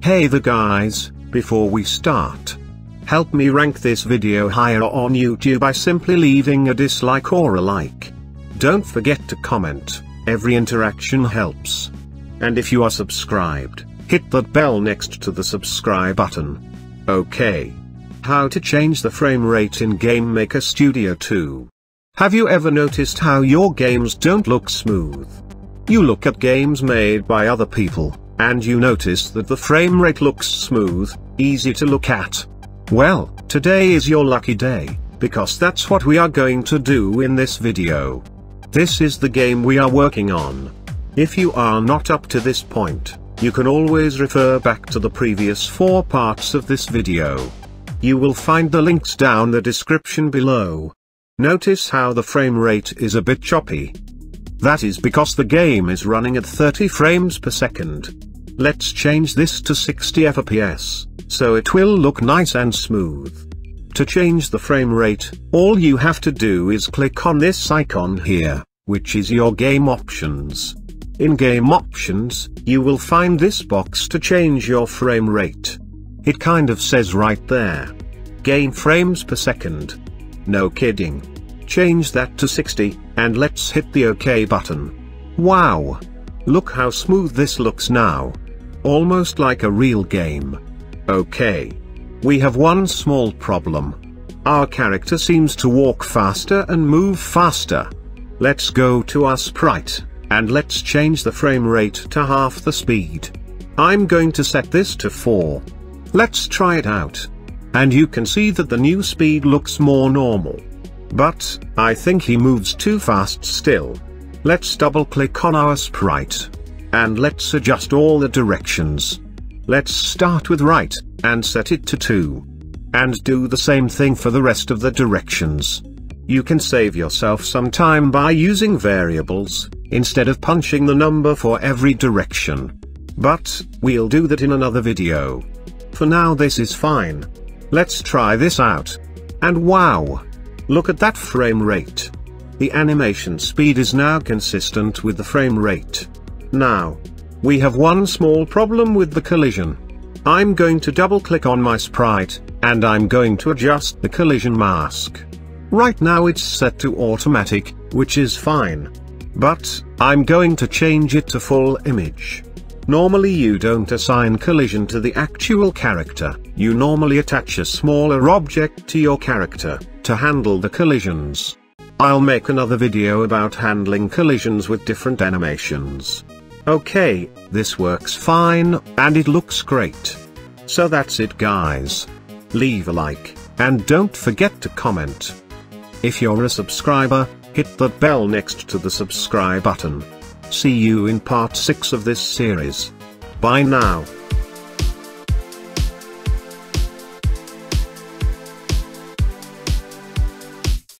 Hey there guys, before we start, help me rank this video higher on YouTube by simply leaving a dislike or a like. Don't forget to comment, every interaction helps. And if you are subscribed, hit that bell next to the subscribe button. Okay. How to change the frame rate in Game Maker Studio 2. Have you ever noticed how your games don't look smooth? You look at games made by other people, and you notice that the frame rate looks smooth, easy to look at. Well, today is your lucky day, because that's what we are going to do in this video. This is the game we are working on. If you are not up to this point, you can always refer back to the previous 4 parts of this video. You will find the links down the description below. Notice how the frame rate is a bit choppy. That is because the game is running at 30 frames per second. Let's change this to 60 FPS, so it will look nice and smooth. To change the frame rate, all you have to do is click on this icon here, which is your game options. In game options, you will find this box to change your frame rate. It kind of says right there, game frames per second. No kidding. Change that to 60, and let's hit the OK button. Wow! Look how smooth this looks now. Almost like a real game. Okay. We have one small problem. Our character seems to walk faster and move faster. Let's go to our sprite, and let's change the frame rate to half the speed. I'm going to set this to 4. Let's try it out. And you can see that the new speed looks more normal. But, I think he moves too fast still. Let's double click on our sprite. And let's adjust all the directions. Let's start with right, and set it to 2. And do the same thing for the rest of the directions. You can save yourself some time by using variables, instead of punching the number for every direction. But, we'll do that in another video. For now this is fine. Let's try this out. And wow! Look at that frame rate. The animation speed is now consistent with the frame rate. Now, we have one small problem with the collision. I'm going to double click on my sprite, and I'm going to adjust the collision mask. Right now it's set to automatic, which is fine. But, I'm going to change it to full image. Normally you don't assign collision to the actual character, you normally attach a smaller object to your character, to handle the collisions. I'll make another video about handling collisions with different animations. Okay, this works fine, and it looks great. So that's it guys. Leave a like, and don't forget to comment. If you're a subscriber, hit that bell next to the subscribe button. See you in part 6 of this series. Bye now.